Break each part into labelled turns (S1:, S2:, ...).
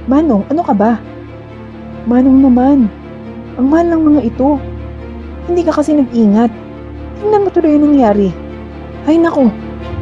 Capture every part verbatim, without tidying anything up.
S1: Manong, ano ka ba? Manong naman, ang mahal ng mga ito. Hindi ka kasi nag-ingat. Tingnan mo tuloy yung nangyari. Ay naku!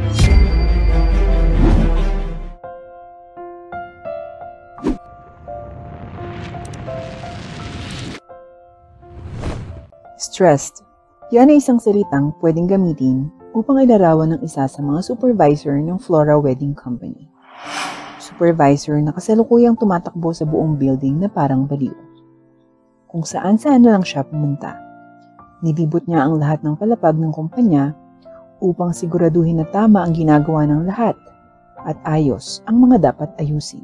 S1: Stressed. Yan ay isang salitang pwedeng gamitin upang ilarawan ng isa sa mga supervisor ng Flora Wedding Company. Supervisor na kasalukuyang tumatakbo sa buong building na parang baliw. Kung saan-saan na lang siya pumunta. Nilibot niya ang lahat ng palapag ng kumpanya upang siguraduhin na tama ang ginagawa ng lahat at ayos ang mga dapat ayusin.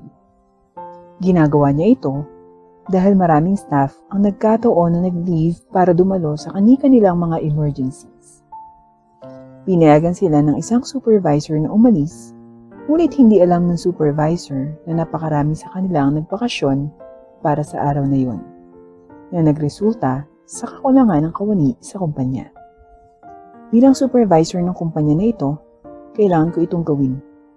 S1: Ginagawa niya ito dahil maraming staff ang nagkataon na nag-leave para dumalo sa kani-kanilang mga emergencies. Pinayagan sila ng isang supervisor na umalis, ngunit hindi alam ng supervisor na napakarami sa kanila ang nagbakasyon para sa araw na yun, na nagresulta sa kakulangan ng kawani sa kumpanya. Bilang supervisor ng kumpanya na ito, kailangan ko itong gawin.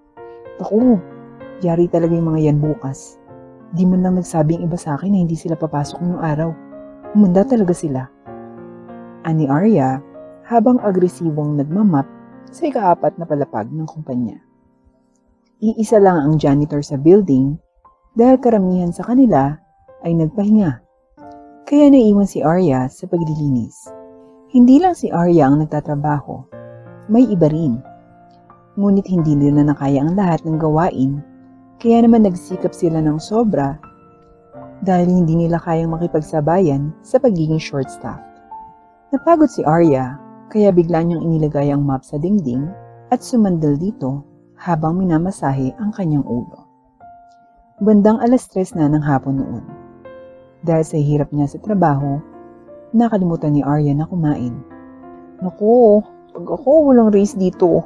S1: Naku, yari talaga yung mga yan bukas. Di man lang nagsabing iba sa akin na hindi sila papasok ngayong araw. Humanda talaga sila. Ani Arya habang agresibong nagmamap sa ikaapat na palapag ng kumpanya. Iisa lang ang janitor sa building dahil karamihan sa kanila ay nagpahinga. Kaya naiwan si Arya sa paglilinis. Hindi lang si Arya ang nagtatrabaho. May iba rin. Ngunit hindi nila nakaya ang lahat ng gawain. Kaya naman nagsikap sila ng sobra dahil hindi nila kayang makipagsabayan sa pagiging short-staffed. Napagod si Arya kaya bigla niyang inilagay ang map sa dingding at sumandal dito habang minamasahe ang kanyang ulo. Bandang alas tres na ng hapon noon. Dahil sa hirap niya sa trabaho, nakalimutan ni Arya na kumain. Naku, pag ako walang race dito.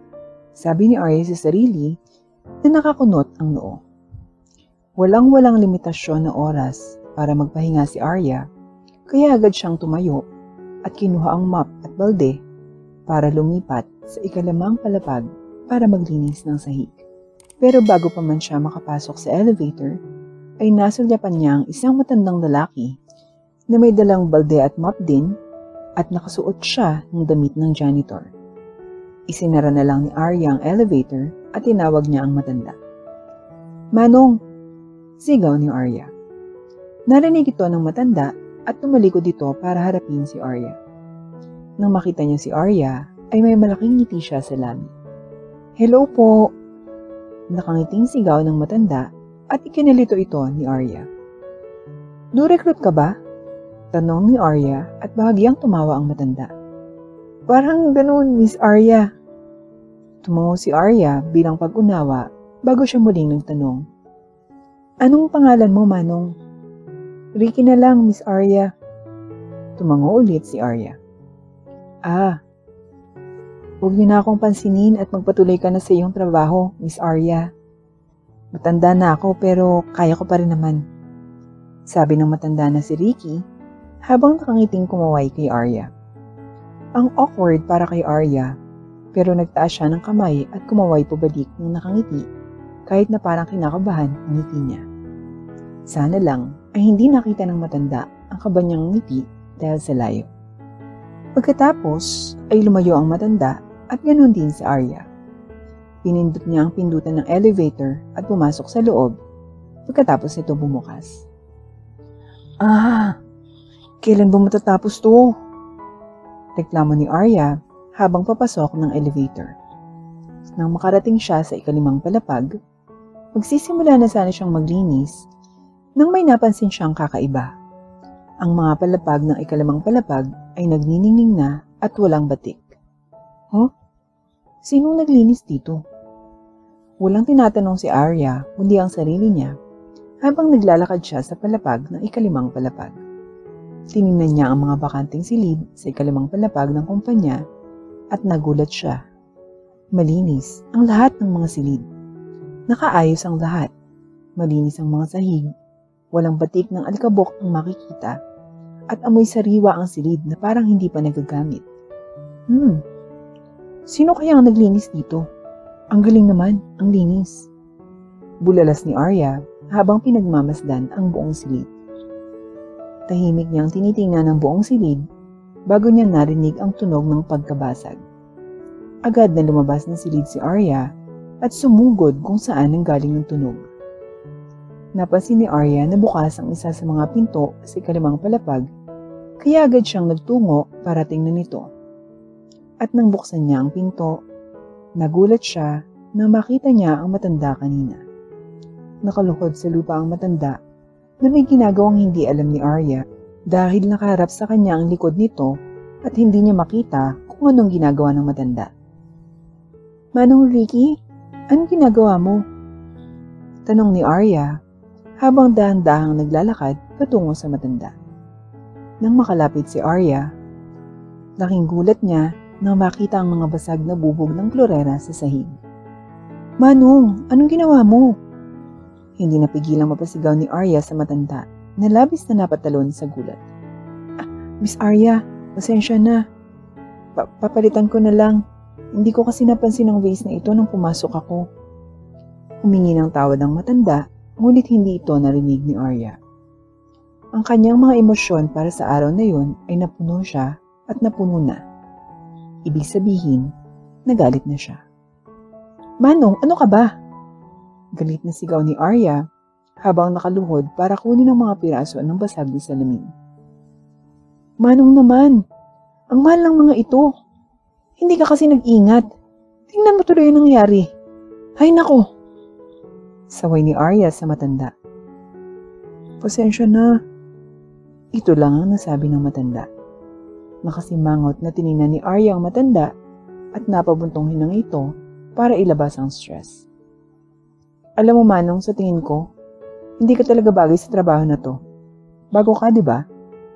S1: Sabi ni Arya sa sarili na nakakunot ang noo. Walang-walang limitasyon na oras para magpahinga si Arya, kaya agad siyang tumayo at kinuha ang mop at balde para lumipat sa ikalimang palapag para maglinis ng sahig. Pero bago pa man siya makapasok sa elevator, ay nasulyapan niya ang isang matandang lalaki na may dalang balde at mop din at nakasuot siya ng damit ng janitor. Isinara na lang ni Arya ang elevator at tinawag niya ang matanda. Manong! Sigaw ni Arya. Narinig ito ng matanda at tumalikod dito para harapin si Arya. Nang makita niya si Arya, ay may malaking ngiti siya sa labi. Hello po! Nakangiting sigaw ng matanda at ikinalito ito ni Arya. New recruit ka ba? Tanong ni Arya at bahagyang tumawa ang matanda. Parang ganun, Miss Arya. Tumango si Arya bilang pag-unawa bago siya muling nagtanong. Anong pangalan mo, Manong? Ricky na lang, Miss Arya. Tumango ulit si Arya. Ah, huwag niyo na akong pansinin at magpatuloy ka na sa iyong trabaho, Miss Arya. Matanda na ako pero kaya ko pa rin naman. Sabi ng matanda na si Ricky habang nakangiting kumaway kay Arya. Ang awkward para kay Arya. Pero nagtaas siya ng kamay at kumaway pabalik ng nakangiti kahit na parang kinakabahan ang ngiti niya. Sana lang ay hindi nakita ng matanda ang kabanyang ngiti dahil sa layo. Pagkatapos ay lumayo ang matanda at ganoon din si Arya. Pinindot niya ang pindutan ng elevator at pumasok sa loob pagkatapos nito bumukas. Ah, kailan ba matatapos to? Reklamo ni Arya habang papasok ng elevator. Nang makarating siya sa ikalimang palapag, magsisimula na sana siyang maglinis nang may napansin siyang kakaiba. Ang mga palapag ng ikalimang palapag ay nagniningning na at walang batik. Huh? Sinong naglinis dito? Walang tinatanong si Arya kundi ang sarili niya habang naglalakad siya sa palapag ng ikalimang palapag. Tiningnan niya ang mga bakanting silid sa ikalimang palapag ng kumpanya at nagulat siya. Malinis ang lahat ng mga silid. Nakaayos ang lahat. Malinis ang mga sahig. Walang batik ng alikabok ang makikita. At amoy sariwa ang silid na parang hindi pa nagagamit. Hmm, sino kaya ang naglinis dito? Ang galing naman, ang linis. Bulalas ni Arya habang pinagmamasdan ang buong silid. Tahimik niyang tinitingnan ang buong silid bago niya narinig ang tunog ng pagkabasag. Agad na lumabas ng silid si Arya at sumugod kung saan ang galing ng tunog. Napansin ni Arya na bukas ang isa sa mga pinto sa ikalimang palapag, kaya agad siyang nagtungo para tingnan ito. At nang buksan niya ang pinto, nagulat siya nang makita niya ang matanda kanina. Nakaluhod sa lupa ang matanda na may ginagawang hindi alam ni Arya dahil nakaharap sa kanya ang likod nito at hindi niya makita kung anong ginagawa ng matanda. "Manong Ricky, anong ginagawa mo?" Tanong ni Arya habang dahan-dahang naglalakad patungo sa matanda. Nang makalapit si Arya, laking gulat niya nang makita ang mga basag na bubog ng klorera sa sahig. "Manong, anong ginawa mo?" Hindi napigilang mapasigaw ni Arya sa matanda na labis na napatalon sa gulat. Ah, "Miss Arya, pasensya na. Pa papalitan ko na lang. Hindi ko kasi napansin ang vase na ito nang pumasok ako." Humingi ng tawad ang matanda, ngunit hindi ito narinig ni Arya. Ang kanyang mga emosyon para sa araw na yun ay napuno siya at napuno na. Ibig sabihin, nagalit na siya. "Manong, ano ka ba?" Galit na sigaw ni Arya habang nakaluhod para kunin ang mga piraso ng basag na salamin. "Manong naman, ang mahal ng mga ito. Hindi ka kasi nag-ingat. Tingnan mo tuloy ang nangyari. Hay nako!" Saway ni Arya sa matanda. "Pasensya na." Ito lang ang nasabi ng matanda. Nakasimangot na tiningnan ni Arya ang matanda at napabuntong hinang ito para ilabas ang stress. "Alam mo Manong, sa tingin ko, hindi ka talaga bagay sa trabaho na to. Bago ka, di ba?"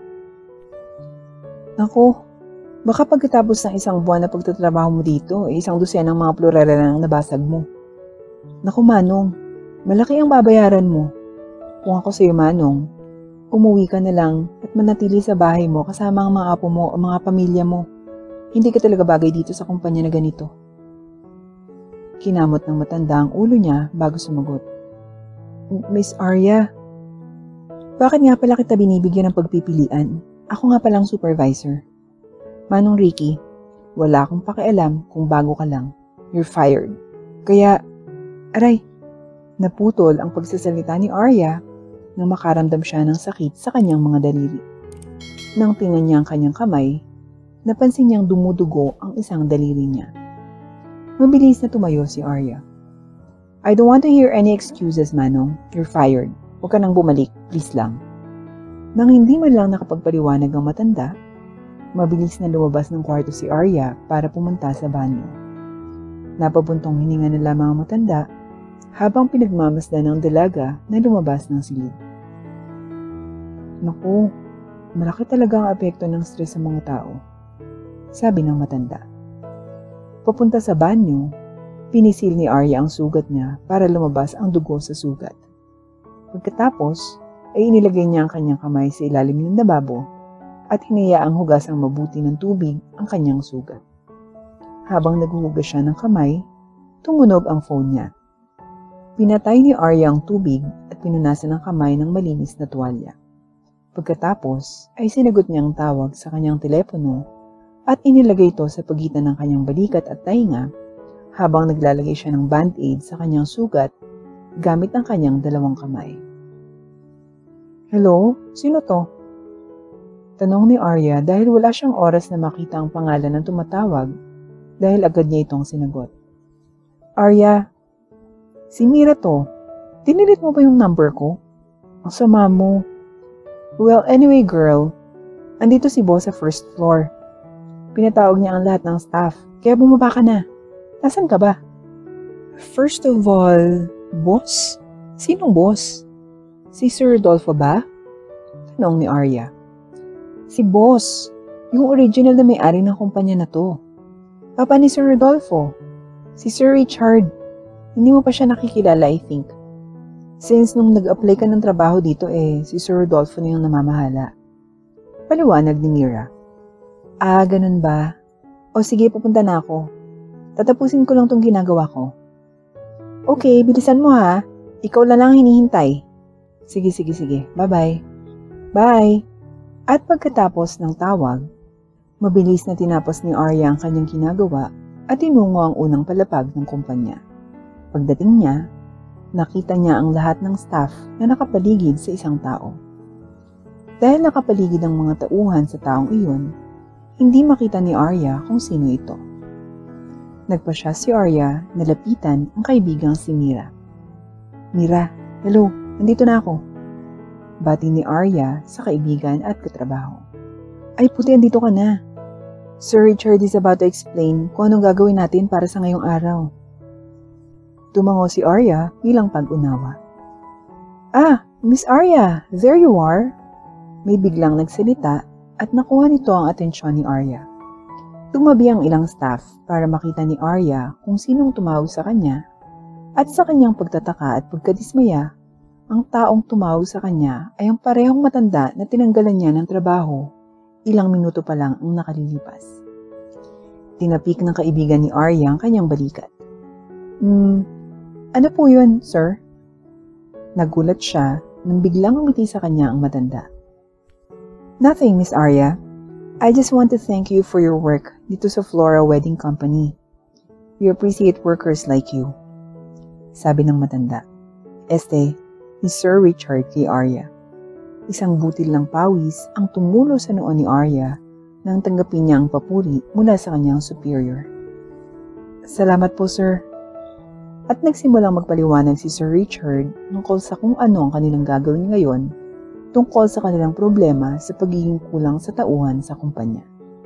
S1: "Naku, baka pagkatapos ng isang buwan na pagtatrabaho mo dito, eh, isang dosenang mga plurera na ang nabasag mo. Naku Manong, malaki ang babayaran mo. Kung ako sa'yo Manong, umuwi ka na lang at manatili sa bahay mo kasama ang mga apo mo o mga pamilya mo. Hindi ka talaga bagay dito sa kumpanya na ganito." Kinamot ng matanda ang ulo niya bago sumagot. "Miss Arya, bakit nga pala kita binibigyan ng pagpipilian? Ako nga palang supervisor. Manong Ricky, wala akong pakialam kung bago ka lang. You're fired. Kaya, aray," naputol ang pagsasalita ni Arya nang makaramdam siya ng sakit sa kanyang mga daliri. Nang tingnan niya ang kanyang kamay, napansin niyang dumudugo ang isang daliri niya. Mabilis na tumayo si Arya. "I don't want to hear any excuses, Manong. You're fired. Huwag ka nang bumalik, please lang." Nang hindi man lang nakapagpaliwanag ang matanda, mabilis na lumabas ng kwarto si Arya para pumunta sa banyo. Napabuntong hininga na lamang ang matanda habang pinagmamasdan ng dalaga na lumabas ng silid. "Naku, malaki talaga ang apekto ng stress sa mga tao," sabi ng matanda. Papunta sa banyo, pinisil ni Arya ang sugat niya para lumabas ang dugo sa sugat. Pagkatapos, ay inilagay niya ang kanyang kamay sa ilalim ng lababo at hinayaang hugasang mabuti ng tubig ang kanyang sugat. Habang naghuhugas siya ng kamay, tumunog ang phone niya. Pinatay ni Arya ang tubig at pinunasan ang kamay ng malinis na tuwalya. Pagkatapos ay sinagot niya ang tawag sa kanyang telepono at inilagay ito sa pagitan ng kanyang balikat at tainga habang naglalagay siya ng band-aid sa kanyang sugat gamit ang kanyang dalawang kamay. "Hello? Sino to?" Tanong ni Arya dahil wala siyang oras na makita ang pangalan ng tumatawag dahil agad niya itong sinagot. "Arya, si Mira to. Dinilit mo ba yung number ko? Ang sama mo." "Well, anyway girl, andito si boss sa first floor. Pinatawag niya ang lahat ng staff, kaya bumaba ka na. Nasaan ka ba?" "First of all, boss? Sinong boss? Si Sir Rodolfo ba?" Tanong ni Arya. "Si boss, yung original na may-ari ng kumpanya na to. Papa ni Sir Rodolfo. Si Sir Richard. Hindi mo pa siya nakikilala, I think. Since nung nag-apply ka ng trabaho dito eh, si Sir Rodolfo na yung namamahala." Paliwanag ni Mira. "Ah, ganun ba? O sige, pupunta na ako. Tatapusin ko lang tong ginagawa ko." "Okay, bilisan mo ha. Ikaw na lang hinihintay. Sige, sige, sige. Bye-bye. Bye! At pagkatapos ng tawag, mabilis na tinapos ni Arya ang kanyang ginagawa at tinungo ang unang palapag ng kumpanya. Pagdating niya, nakita niya ang lahat ng staff na nakapaligid sa isang tao. Dahil nakapaligid ang mga tauhan sa taong iyon, hindi makita ni Arya kung sino ito. Nagpa siya si Arya na lapitan ang kaibigang si Mira. Mira, hello, nandito na ako. Bati ni Arya sa kaibigan at katrabaho. Ay puti, andito ka na. Sir Richard is about to explain kung anong gagawin natin para sa ngayong araw. Tumango si Arya bilang pag-unawa. Ah, Miss Arya, there you are. May biglang nagsalita at nakuha nito ang atensyon ni Arya. Tumabi ang ilang staff para makita ni Arya kung sinong tumawag sa kanya at sa kanyang pagtataka at pagkadismaya, ang taong tumawag sa kanya ay ang parehong matanda na tinanggalan niya ng trabaho ilang minuto pa lang ang nakalilipas. Tinapik ng kaibigan ni Arya ang kanyang balikat. Hmm, ano po yun, sir? Nagulat siya nang biglang umiti sa kanya ang matanda. Nothing, Miss Arya. I just want to thank you for your work dito sa Flora Wedding Company. We appreciate workers like you. Sabi ng matanda. Este, ni Sir Richard kay Arya. Isang butil ng pawis ang tumulo sa noon ni Arya nang tanggapin niya ang papuri mula sa kanyang superior. Salamat po, sir. At nagsimulang magpaliwanag si Sir Richard tungkol sa kung ano ang kanilang gagawin ngayon tungkol sa kanilang problema sa pagiging kulang sa tauhan sa kumpanya.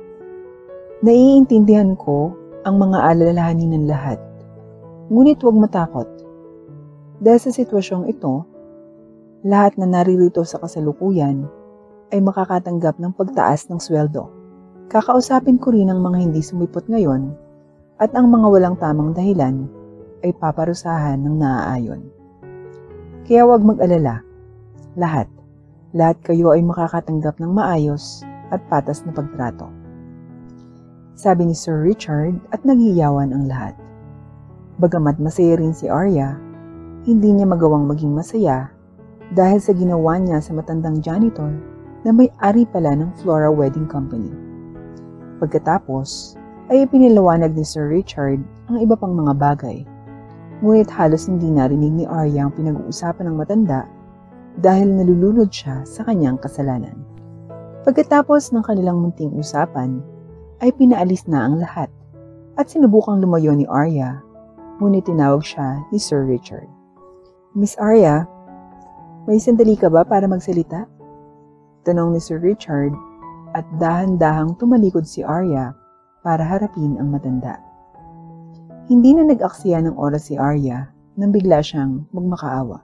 S1: Naiintindihan ko ang mga alalahanin ng lahat, ngunit huwag matakot. Dahil sa sitwasyong ito, lahat na naririto sa kasalukuyan ay makakatanggap ng pagtaas ng sweldo. Kakausapin ko rin ang mga hindi sumipot ngayon at ang mga walang tamang dahilan ay paparusahan ng naaayon. Kaya huwag mag-alala, lahat. Lahat kayo ay makakatanggap ng maayos at patas na pagtrato. Sabi ni Sir Richard at naghiyawan ang lahat. Bagamat masaya rin si Arya, hindi niya magawang maging masaya dahil sa ginawa niya sa matandang janitor na may-ari pala ng Flora Wedding Company. Pagkatapos ay ipinaliwanag ni Sir Richard ang iba pang mga bagay, ngunit halos hindi narinig ni Arya ang pinag-uusapan ng matanda dahil nalulunod siya sa kanyang kasalanan. Pagkatapos ng kanilang munting usapan, ay pinaalis na ang lahat at sinubukang lumayo ni Arya, ngunit tinawag siya ni Sir Richard. Miss Arya, may sandali ka ba para magsalita? Tanong ni Sir Richard at dahan-dahang tumalikod si Arya para harapin ang matanda. Hindi na nag-aksaya ng oras si Arya nang bigla siyang magmakaawa.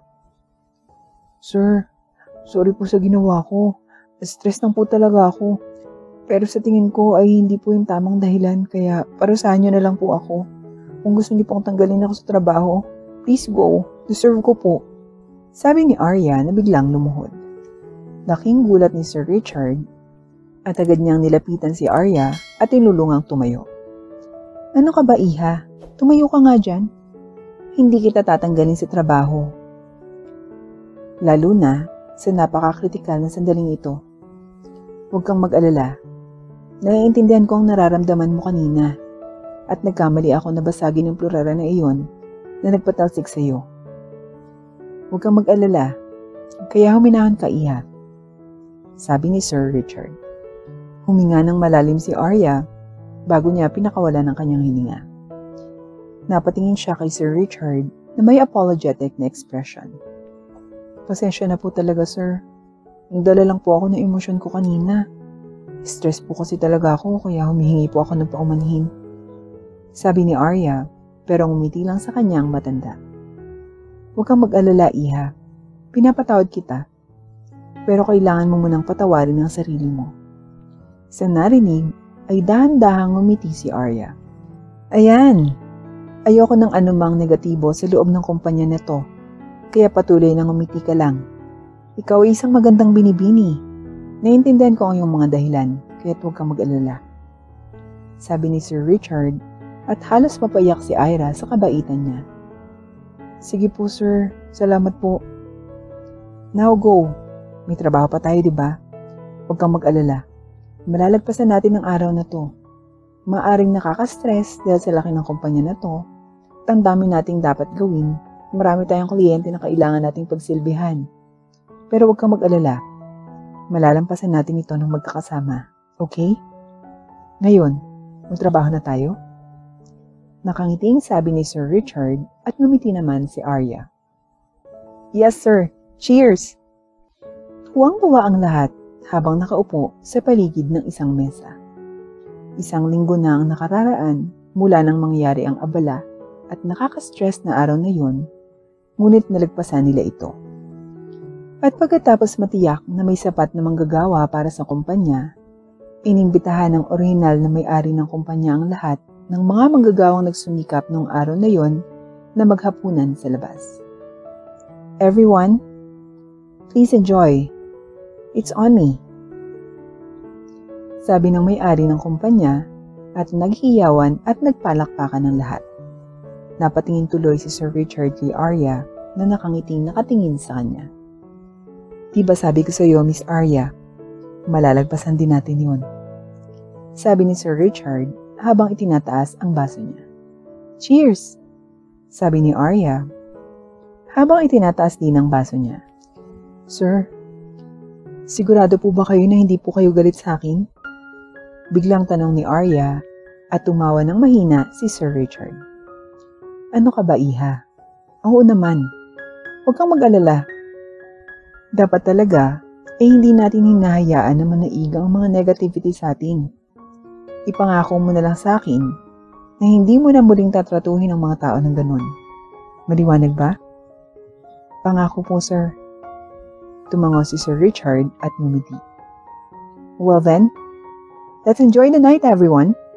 S1: Sir, sorry po sa ginawa ko. Stress lang po talaga ako. Pero sa tingin ko ay hindi po yung tamang dahilan kaya parusahan niyo na lang po ako. Kung gusto niyo pong tanggalin ako sa trabaho, please go. Deserve ko po. Sabi ni Arya na biglang lumuhod. Laking gulat ni Sir Richard at agad niyang nilapitan si Arya at tinulungang tumayo. Ano ka ba, iha? Tumayo ka nga dyan. Hindi kita tatanggalin sa trabaho. Lalo na sa napakakritikal na sandaling ito. Huwag kang mag-alala. Naiintindihan ko ang nararamdaman mo kanina at nagkamali ako na basagin ang plurara na iyon na nagpatalsik sa iyo. Huwag kang mag-alala, kaya huminahan ka, iha. Sabi ni Sir Richard. Huminga ng malalim si Arya bago niya pinakawala ng kanyang hininga. Napatingin siya kay Sir Richard na may apologetic na expression. Pasensya na po talaga, sir. Nagdala lang po ako ng emosyon ko kanina. Stress po kasi talaga ako kaya humihingi po ako ng paumanhin. Sabi ni Arya, pero ngumiti lang sa kanyang matanda. Huwag kang mag-alala, iha. Pinapatawad kita. Pero kailangan mo munang patawarin ang sarili mo. Sa narinig, ay dahan-dahang ngumiti si Arya. Ayan! Ayoko ng anumang negatibo sa loob ng kumpanya nito. Kaya patuloy na ngumiti ka lang. Ikaw ay isang magandang binibini. Naiintindihan ko ang iyong mga dahilan, kaya huwag kang mag-alala. Sabi ni Sir Richard at halos mapaiyak si Ira sa kabaitan niya. Sige po, sir. Salamat po. Now go. May trabaho pa tayo, di ba? Huwag kang mag-alala. Malalagpasan natin ang araw na to. Maaring nakaka-stress dahil sa laki ng kumpanya na to. At ang dami nating dapat gawin. Marami tayong kliyente na kailangan nating pagsilbihan. Pero huwag kang mag-alala. Malalampasan natin ito ng magkakasama. Okay? Ngayon, magtrabaho na tayo? Nakangiting sabi ni Sir Richard at ngumiti naman si Arya. Yes, sir. Cheers! Tuwang-tuwa ang lahat habang nakaupo sa paligid ng isang mesa. Isang linggo na ang nakararaan mula nang mangyari ang abala at nakaka-stress na araw na yun, ngunit nalagpasan nila ito. At pagkatapos matiyak na may sapat na manggagawa para sa kumpanya, inimbitahan ng orihinal na may-ari ng kumpanya ang lahat ng mga manggagawang nagsunikap noong araw na yon na maghapunan sa labas. Everyone, please enjoy. It's on me. Sabi ng may-ari ng kumpanya at naghiyawan at nagpalakpakan ng lahat. Napatingin tuloy si Sir Richard kay Arya na nakangiting nakatingin sa kanya. Diba sabi ko sa iyo, Miss Arya, malalagpasan din natin yun. Sabi ni Sir Richard habang itinataas ang baso niya. Cheers! Sabi ni Arya habang itinataas din ang baso niya. Sir, sigurado po ba kayo na hindi po kayo galit sa akin? Biglang tanong ni Arya at tumawa ng mahina si Sir Richard. Ano ka ba, iha? Oo naman. Huwag kang mag-alala. Dapat talaga ay eh hindi natin hinahayaan na manaiga ang mga negativity sa atin. Ipangako mo na lang sa akin na hindi mo na muling tatratuhin ang mga tao ng ganun. Maliwanag ba? Pangako po, sir. Tumango si Sir Richard at ngumiti. Well then, let's enjoy the night, everyone.